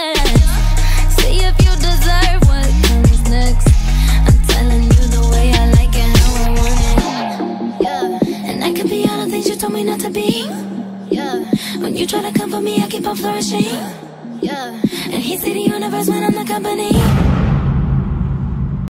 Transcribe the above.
See if you deserve what comes next. I'm telling you the way I like it, how I want it. Yeah, and I can be all the things you told me not to be. Yeah, when you try to come for me, I keep on flourishing. Yeah, and he see the universe when I'm the company.